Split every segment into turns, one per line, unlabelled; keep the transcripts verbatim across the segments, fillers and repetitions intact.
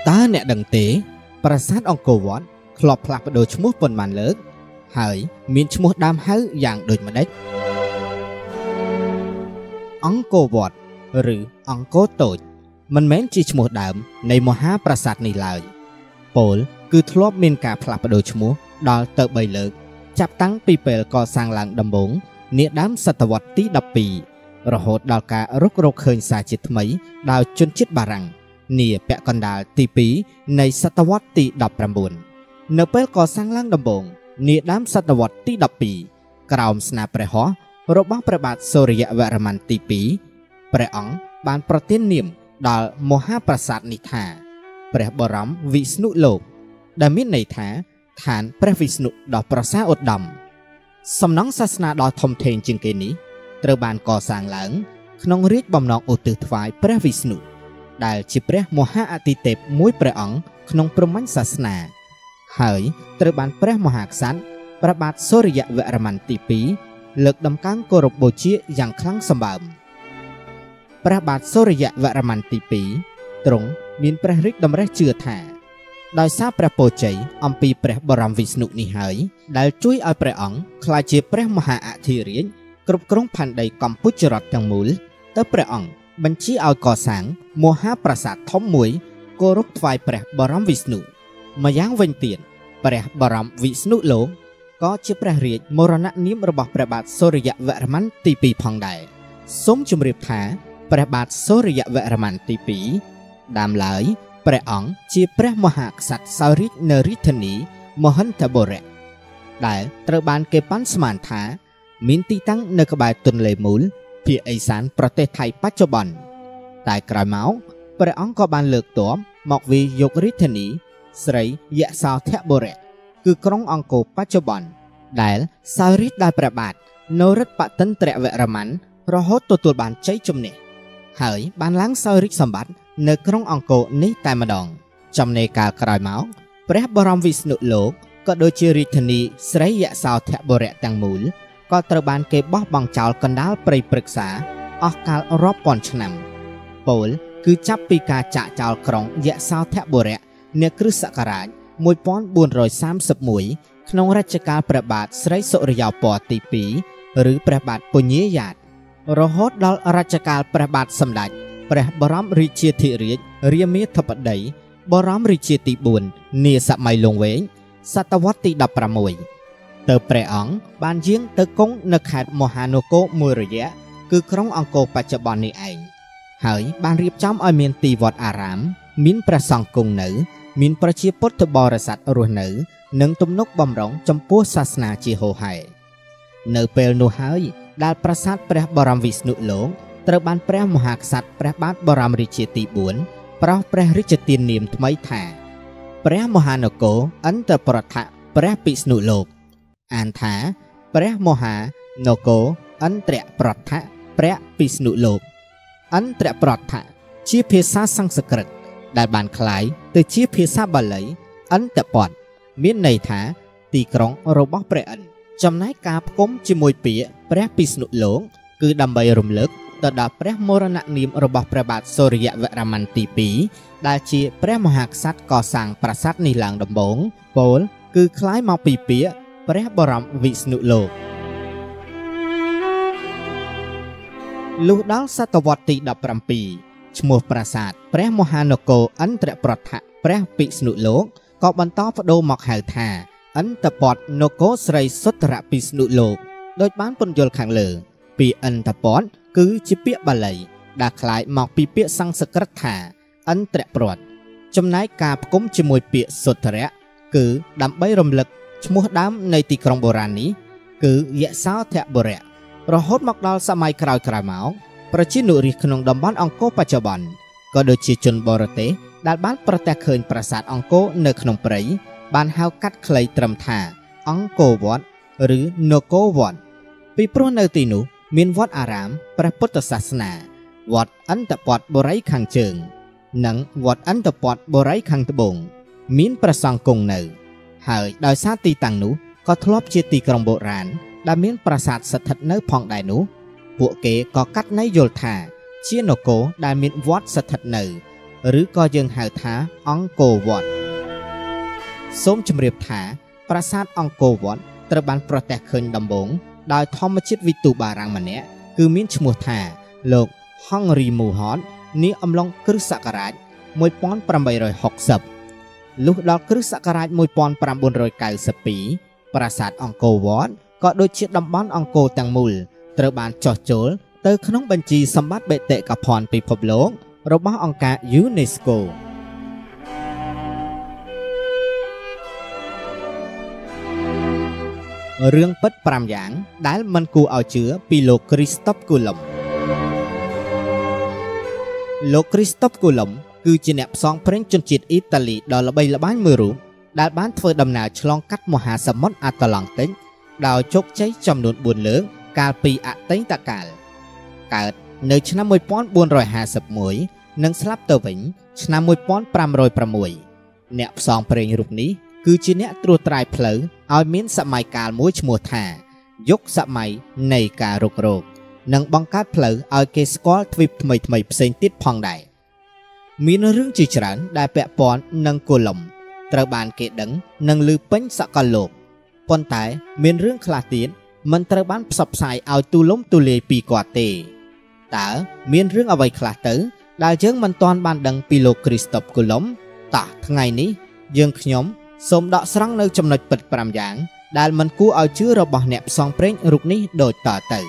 តើអ្នកដឹងទេប្រាសាទអង្គរវត្តធ្លាប់ផ្លាស់ប្ដូរឈ្មោះប៉ុន្មានលើកហើយមានឈ្មោះដើមហៅយ៉ាងដូចម្ដេចអង្គរវត្តឬអង្គរតូចមិនមែនជាឈ្មោះដើមនៃមហាប្រាសាទនេះឡើយពោលគឺធ្លាប់មានការផ្លាស់ប្ដូរឈ្មោះដល់ទៅបីលើកចាប់តាំងពីពេលកសាងឡើងដំបូងនាដើមសតវត្សទីដប់ពីររហូតដល់ការរុករកឃើញសារជាថ្មីដោយជនជាតិបារាំងនាពាក់កណ្ដាលទីពីរនៃសតវត្សទីដប់ប្រាំបួននៅពេលកសាងឡើងដំបូងនាដើមសតវត្សទីដប់ពីរក្រោមស្នាព្រះហស្ថរបស់ព្រះបាទសូរ្យវរ្ម័នទីពីរព្រះអង្គបានប្រទាននាមដល់មហាប្រាសាទនេះថាព្រះបរមវិស្ណុលោកដែលមានន័យថាឋានព្រះវិស្ណុដ៏ប្រសើរឧត្តមសំណង់សាសនាដ៏ធំធេងជាងគេនេះត្រូវបានកសាងឡើងក្នុងរាជបំណងឧទ្ទិសថ្វាយព្រះវិស្ណុដែលជាព្រះមហាអទិទេពមួយព្រះអង្គក្នុងព្រហ្មញ្ញសាសនាហើយត្រូវបានព្រះមហាក្សត្រព្រះបាទសូរ្យវរ្ម័នទីពីរលើកដំកើងគោរពបូជាយ៉ាងខ្លាំងសម្បើមព្រះបាទសូរ្យវរ្ម័នទីពីរទ្រង់មានព្រះរាជតម្រិះជឿថាដោយសារព្រះពរជ័យអំពីព្រះបរមវិស្ណុនេះហើយដែលជួយឲ្យព្រះអង្គក្លាយជាព្រះមហាអធិរាជគ្រប់គ្រងផែនដីកម្ពុជារដ្ឋទាំងមូលទៅព្រះអង្គបញ្ជាឲ្យកសាងមហាប្រាសាទធំមួយគោរពថ្វាយព្រះបរមវិស្ណុម្យ៉ាងវិញទៀតព្រះបរមវិស្ណុលោកក៏ជាព្រះរាជមរណនាមរបស់ព្រះបាទសូរ្យវរ្ម័នទីពីរផងដែរសូមជម្រាបថាព្រះបាទសូរ្យវរ្ម័នទីពីរដើមឡើយព្រះអង្គជាព្រះមហាក្សត្រសោយរាជនៅរាជធានីមហន្តបុរៈដែលត្រូវបានគេប៉ាន់ស្មានថាមានទីតាំងនៅក្បែរទន្លេមូលភាគឦសានប្រទេសថៃបច្ចុប្បន្នតែក្រោយមកព្រះអង្គក៏បានលើកទ័ពមកវាយយករាជធានីស្រីយសោធបុរៈគឺក្រុងអង្គរបច្ចុប្បន្នដែលសោយរាជដោយព្រះបាទនរិទ្ធបតិន្ទ្រវរ្ម័នរហូតទទួលបានជ័យជំនះហើយបានឡើងសោយរាជសម្បត្តិនៅក្រុងអង្គរនេះតែម្ដងចំណេរកាលក្រោយមកព្រះបរមវិស្ណុលោកក៏ដូចជារាជធានីស្រីយសោធបុរៈទាំងមូលក៏ត្រូវបានគេបោះបង់ចោលកណ្ដាលព្រៃព្រឹក្សាអស់កាលរាប់ពាន់ឆ្នាំពោលគឺចាប់ពីការចាក់ចោលក្រុងយសោធបុរៈនាគ្រិស្តសករាជមួយពាន់បួនរយសាមសិបមួយក្នុងរជ្ជកាលព្រះបាទស្រីសុរិយោពណ៌ទីពីរឬព្រះបាទពញាយ៉ាតរហូតដល់រជ្ជកាលព្រះបាទសម្ដេចព្រះបរមរាជាធិរាជរាមាធិបតីបរមរាជាទីបួននាសម័យលង្វែងសតវត្សទីដប់ប្រាំមួយទើបព្រះអង្គបានយាងទៅគង់នៅខេត្តមហានគរមួយរយៈគឺក្រុងអង្គរបច្ចុប្បន្ននេះឯងហើយបានរៀបចំឲ្យមានទីវត្តអារាមមានព្រះសង្ឃគង់នៅមានប្រជាពុទ្ធបរិស័ទរស់នៅនិងទំនុកបម្រុងចំពោះសាសនាជាហូរហែនៅពេលនោះហើយដែលប្រាសាទព្រះបរមវិស្ណុលោកត្រូវបានព្រះមហាក្សត្រព្រះបាទបរមរាជាទីបួនប្រោសព្រះរាជទាននាមថ្មីថាព្រះមហានគរអន្តរប្រថៈព្រះពិស្ណុលោកអានថាព្រះមហានគរអន្តរប្រថៈព្រះពិស្ណុលោកអន្តរប្រថៈជាភាសាសំស្ក្រឹតដែលបានคล้ายទៅជាភាសាបាលីអន្តពតមានន័យថាទីក្រុងរបស់ព្រះឥន្ទចំណែកការផ្គុំជាមួយពាក្យព្រះពិស្ណុលោកគឺដើម្បីរំលឹកទៅដល់ព្រះមរណនាមរបស់ព្រះបាទសូរ្យវរ្ម័នទីពីរដែលជាព្រះមហាក្សត្រកសាងប្រាសាទនេះឡើងដំបូងពោលគឺคล้ายមកពីពាក្យព្រះបរមវិស្ណុលោកលុះដល់សតវត្សទីដប់ប្រាំពីរឈ្មោះប្រាសាទព្រះមហានគរអន្តរប្រថៈព្រះពិស្ណុលោកក៏បន្តប្ដូរមកហៅថាអន្តពតនគរស្រីសុទ្ធរពិស្ណុលោកដោយបានពន្យល់ខាងលើពីអន្តពតគឺជាពាក្យបាលីដែលคล้ายមកពីពាក្យសំស្ក្រឹតថាអន្តរប្រថចំណែកការផ្គុំជាមួយពាក្យសុទ្ធរៈគឺដើម្បីរំលឹកឈ្មោះដើមនៃទីក្រុងបុរាណនេះគឺយសោធបុរៈរហូតមកដល់សម័យក្រោយៗមកប្រជានុរាស្ត្រក្នុងតំបន់អង្គរបច្ចុប្បន្នក៏ដូចជាជនបរទេសដែលបានប្រទះឃើញប្រាសាទអង្គរនៅក្នុងព្រៃបានហៅកាត់ខ្លីត្រឹមថាអង្គរវត្តឬនគរវត្តពីព្រោះនៅទីនោះមានវត្តអារាមព្រះពុទ្ធសាសនាវត្តអន្តពតបុរីខាងជើងនិងវត្តអន្តពតបុរីខាងត្បូងមានព្រះសង្ឃគង់នៅហើយដោយសារទីតាំងនោះក៏ធ្លាប់ជាទីក្រុងបុរាណដែលមានប្រាសាទស្ថិតនៅផងដែរនោះពួកគេក៏កាត់ន័យយល់ថាជានគរដែលមានវត្តស្ថិតនៅឬក៏យើងហៅថាអង្គរវត្តសូមជម្រាបថាប្រាសាទអង្គរវត្តត្រូវបានប្រទះឃើញដំបូងដោយធម្មជាតិវិទូបារាំងម្នាក់គឺមានឈ្មោះថាលោក Henry Mohot នាអំឡុងគ្រិស្តសករាជmột nghìn tám trăm sáu mươiលុះដល់គ្រិស្តសករាជmột nghìn chín trăm chín mươi haiប្រាសាទអង្គរវត្តក៏ដូចជាតំបន់អង្គរទាំងមូលត្រូវបានចុះចូលទៅក្នុងបញ្ជីសម្បត្តិបេតិកភណ្ឌពិភពលោករបស់អង្គការ UNESCO រឿងពិតប្រាំយ៉ាងដែលមិនគួរឲ្យជឿពីលោក Christophe Colomb លោក Christophe Colomb គឺជាអ្នកផ្សងព្រេងជនជាតិអ៊ីតាលីដ៏ល្បីល្បាញមួយរូបដែលបានធ្វើដំណើរឆ្លងកាត់មហាសមុទ្រអាត្លង់តិកដោយជោគជ័យចំនួនបួនលើកកាលពីអតីតកាលកើតនៅឆ្នាំmột nghìn bốn trăm hai mươi mốt និងស្លាប់ទៅវិញឆ្នាំmột nghìn năm trăm sáuអ្នកផ្សងព្រេងរូបនេះគឺជាអ្នកត្រួសត្រាយផ្លូវឲ្យមានសម័យកាលមួយឈ្មោះថាយុគសម័យនៃការរុករកនិងបង្កើតផ្លូវឲ្យគេស្គាល់ទ្វីបថ្មីថ្មីផ្សេងទៀតផងដែរមានរឿងជាច្រើនដែលពាក់ព័ន្ធនឹងកូឡុំត្រូវបានគេដឹងនិងឮពេញសកលលោកប៉ុន្តែមានរឿងខ្លះទៀតមិនត្រូវបានផ្សព្វផ្សាយឲ្យទូលំទូលាយពីគាត់ទេតើមានរឿងអ្វីខ្លះទៅដែលយើងមិនទាន់បានដឹងពីលោក Christophe Colomb តោះថ្ងៃនេះយើងខ្ញុំសូមដកស្រង់នៅចំណុចពិតប្រាំយ៉ាងដែលមិនគួរឲ្យជឿរបស់អ្នកផ្សងព្រេងរូបនេះដូចតទៅ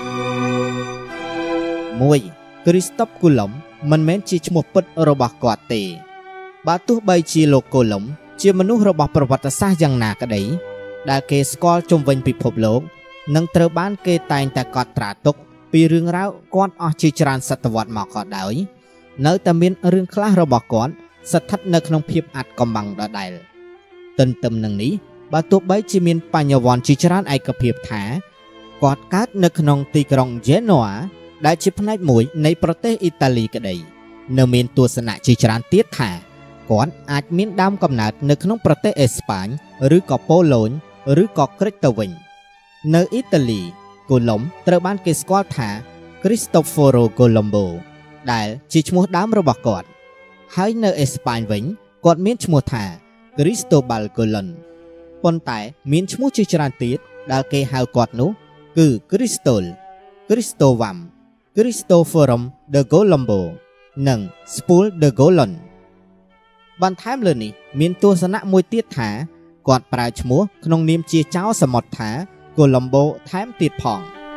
មួយ Christophe Colomb មិនមែនជាឈ្មោះពិតរបស់គាត់ទេបើទោះបីជាលោក Colomb ជាមនុស្សរបស់ប្រវត្តិសាស្ត្រយ៉ាងណាក្តីដែលគេស្គាល់ជុំវិញពិភពលោកនិងត្រូវបានគេតែងតែកត់ត្រាទុកពីរឿងរ៉ាវគាត់អស់ជាច្រើនសតវត្សមកក៏ដោយនៅតែមានរឿងខ្លះរបស់គាត់ស្ថិតនៅក្នុងភាពអាត់កំបាំងដដែលទន្ទឹមនឹងនេះបើទោះបីជាមានបញ្ញវន្តជាច្រើនឯកភាពថាគាត់កើតនៅក្នុងទីក្រុង Genoa ដែលជាផ្នែកមួយនៃប្រទេសអ៊ីតាលីក្តីនៅមានទស្សនៈជាច្រើនទៀតថាគាត់អាចមានដើមកំណើតនៅក្នុងប្រទេសអេស្ប៉ាញឬក៏ប៉ូឡូញឬក៏ក្រិចទៅវិញនៅអ៊ីតាលី Colomb ត្រូវបានគេស្គាល់ថា Cristoforo Colombo ដែលជាឈ្មោះដើមរបស់គាត់ហើយនៅអេស្ប៉ាញវិញគាត់មានឈ្មោះថា Cristobal Colon ប៉ុន្តែមានឈ្មោះជាច្រើនទៀតដែលគេហៅគាត់នោះគឺ Cristol Cristovam Cristoforum de Colombo និង Spool de Golon បន្ថែមលើនេះមានទស្សនៈមួយទៀតថាគាត់ប្រើឈ្មោះក្នុងនាមជាចៅសមុទ្រថា Colombo ថែមទៀតផង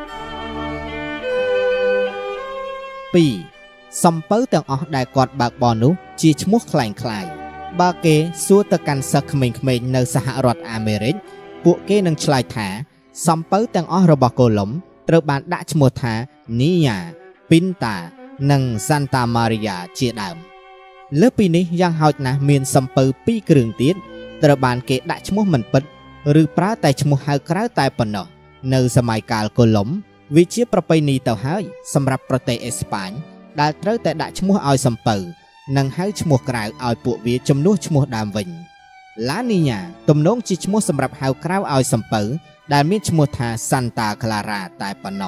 ពីរសំពៅទាំងអស់ដែលគាត់បើកបរនោះជាឈ្មោះคล้ายៗបើគេសួរទៅកាន់សិស្សក្មេងៗនៅសហរដ្ឋអាមេរិកពួកគេនឹងឆ្លើយថាសំពៅទាំងអស់របស់ Colomb ត្រូវបានដាក់ឈ្មោះថា Nia Pinta និង Santa Maria ជាដើមលើពីនេះយ៉ាងហោចណាស់មានសំពៅពីរគ្រឿងទៀតត្រូវបានគេដាក់ឈ្មោះមិនពិតឬប្រើតែឈ្មោះហៅក្រៅតែប៉ុណ្ណោះនៅសម័យកាល Colomb វាជាប្រពៃណីទៅហើយសម្រាប់ប្រទេសអេស្ប៉ាញដែលត្រូវតែដាក់ឈ្មោះឲ្យសំពៅនិងហៅឈ្មោះក្រៅឲ្យពួកវាជំនួសឈ្មោះដើមវិញ La Niña ទំនងជាឈ្មោះសម្រាប់ហៅក្រៅឲ្យសំពៅដែលមានឈ្មោះថា Santa Clara តែប៉ុណ្ណោះ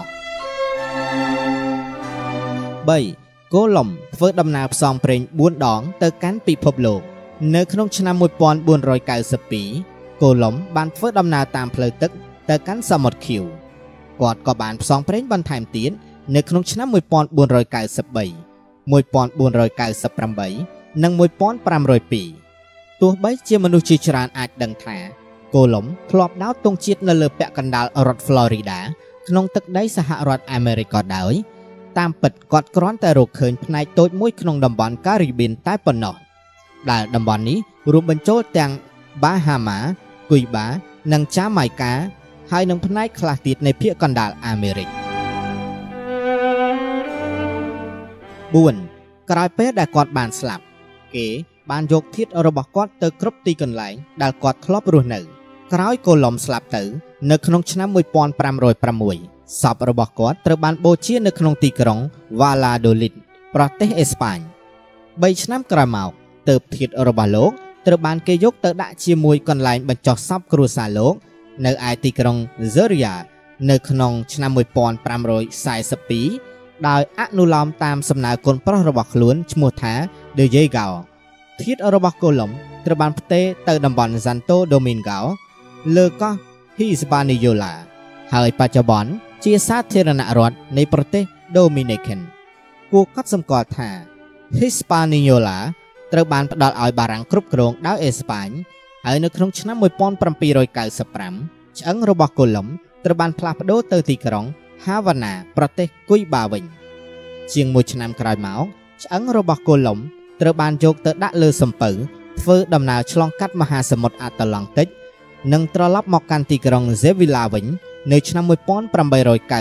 បី Colomb ធ្វើដំណើរផ្សងព្រេងបួនដងទៅកាន់ពិភពលោកនៅក្នុងឆ្នាំmột nghìn bốn trăm chín mươi hai Colomb បានធ្វើដំណើរតាមផ្លូវទឹកទៅកាន់សមុទ្រខៀវគាត់ក៏បានផ្សងព្រេងបន្ថែមទៀតនៅក្នុងឆ្នាំmột nghìn bốn trăm chín mươi ba một nghìn bốn trăm chín mươi támនិងmột nghìn năm trăm haiទោះបីជាមនុស្សជាច្រើនអាចដឹងថា Colomb ធ្លាប់ដោតទង់ជាតិនៅលើពាក់កណ្ដាលរដ្ឋ Florida ក្នុងទឹកដីសហរដ្ឋអាមេរិកក៏ដោយតាមពិតគាត់គ្រាន់តែរកឃើញផ្នែកតូចមួយក្នុងតំបន់ Caribbean តែប៉ុណ្ណោះដែលតំបន់នេះរួមបញ្ចូលទាំង Bahama, Cuba និង Jamaica ហើយនឹងផ្នែកខ្លះទៀតនៃភាគកណ្ដាលអាមេរិកបួនក្រោយពេលដែលគាត់បានស្លាប់គេបានយកធាតុរបស់គាត់ទៅគ្រប់ទីកន្លែងដែលគាត់ធ្លាប់រស់នៅក្រោយ Colomb ស្លាប់ទៅនៅក្នុងឆ្នាំmột nghìn năm trăm sáuសពរបស់គាត់ត្រូវបានបូជានៅក្នុងទីក្រុង Valladolid ប្រទេសអេស្ប៉ាញបីឆ្នាំក្រោយមកទើបធាតុរបស់លោកត្រូវបានគេយកទៅដាក់ជាមួយកន្លែងបញ្ចុះសពគ្រួសារលោកនៅឯទីក្រុង Zaria នៅក្នុងឆ្នាំmột nghìn năm trăm bốn mươi haiដោយអនុលោមតាមសំណើកូនប្រុសរបស់ខ្លួនឈ្មោះថាដេយេហ្គាធាតុរបស់កូឡុំត្រូវបានផ្ទេរទៅតំបន់ Santo Domingo លើកោះ Hispaniola ហើយបច្ចុប្បន្នជាសាធារណរដ្ឋនៃប្រទេស Dominican គួរកត់សម្គាល់ថា Hispaniola ត្រូវបានផ្ដល់ឲ្យបារាំងគ្រប់គ្រងដោយអេស្ប៉ាញហើយនៅក្នុងឆ្នាំmột nghìn bảy trăm chín mươi lămឆ្អឹងរបស់កូឡុំត្រូវបានផ្លាស់ប្ដូរទៅទីក្រុង Havana ប្រទេសគុយបាវិញជាងមួយឆ្នាំក្រោយមកឆ្អឹងរបស់កូឡុំត្រូវបានយកទៅដាក់លើសំពៅធ្វើដំណើរឆ្លងកាត់មហាសមុទ្រអាត្លង់ទិកនិងត្រឡប់មកកាន់ទីក្រុង Sevilla វិញនៅឆ្នាំmột nghìn tám trăm chín mươi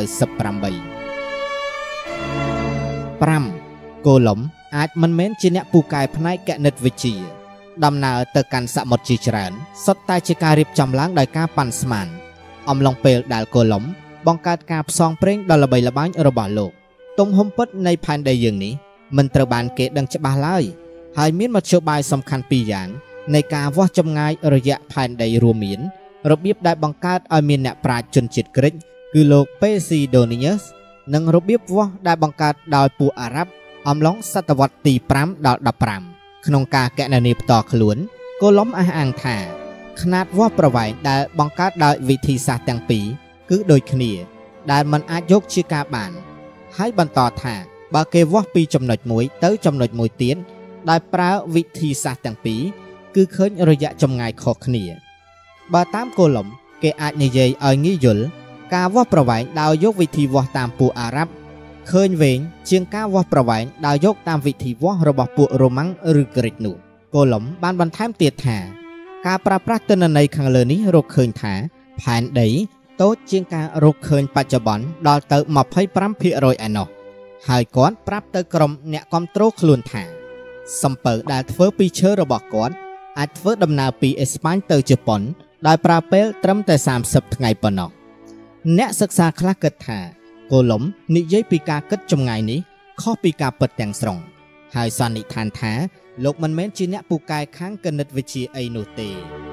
tám5កូឡុំអាចមិនមែនជាអ្នកពូកែផ្នែកគណិតវិទ្យាដំណើរទៅកាន់សមុទ្រជាច្រើនសុទ្ធតែជាការរៀបចំឡើងដោយការប៉ាន់ស្មានអំឡុងពេលដែលកូឡុំបង្កើតការផ្សងព្រេងដ៏ល្បីល្បាញរបស់លោកទំហំពិតនៃផែនដីយើងនេះមិនត្រូវបានគេដឹងច្បាស់ឡើយហើយមានមធ្យោបាយសំខាន់ពីរយ៉ាងនៃការវាស់ចម្ងាយរយៈផែនដីរួមមានរបៀបដែលបង្កើតឲ្យមានអ្នកប្រាជ្ញជនជាតិក្រិកគឺលោក Posidonius និងរបៀបវាស់ដែលបង្កើតដោយពួកអារ៉ាប់អំឡុងសតវត្សទីfiveដល់15ក្នុងការគណនាផ្ទាល់ខ្លួនកូឡុំអះអាងថាຂະຫນາດវាស់ប្រវែងដែលបង្កើតដោយវិធីសាស្ត្រទាំងពីរគឺដូចគ្នាដែលมันអាចយកជាការបានហើយបន្តថាបើគេវាស់ពីចំណុចមួយទៅចំណុចមួយទៀតដោយប្រើវិធីសាស្ត្រទាំងពីរគឺឃើញរយៈចម្ងាយខុសគ្នាបើតាមកូឡុំគេអាចនិយាយឲ្យងាយយល់ការវាស់ប្រវែងដោយយកវិធីវាស់តាមពួកអារ៉ាប់ឃើញវែងជាងការវាស់ប្រវែងដោយយកតាមវិធីវាស់របស់ពួករ៉ូម៉ាំងឬក្រិកនោះកូឡុំបានបន្ថែមទៀតថាការប្រើប្រាស់ទិន្នន័យខាងលើនេះរកឃើញថាផែនដីតូចជាងការរកឃើញបច្ចុប្បន្នដល់ទៅtwenty-five percent ឯណោះហើយគាត់ប្រាប់ទៅក្រុមអ្នកគ្រប់គ្រងខ្លួនថាសំពៅដែលធ្វើពីឈើរបស់គាត់អាចធ្វើដំណើរពីអេស្ប៉ាញទៅជប៉ុនដោយប្រើពេលត្រឹមតែthirtyថ្ងៃប៉ុណ្ណោះអ្នកសិក្សាខ្លះគិតថាកូឡុំនិយាយពីការគិតចម្ងាយនេះខុសពីការពិតទាំងស្រុងហើយសន្និដ្ឋានថាលោកមិនមែនជាអ្នកពូកែខាងគណិតវិទ្យាអីនោះទេ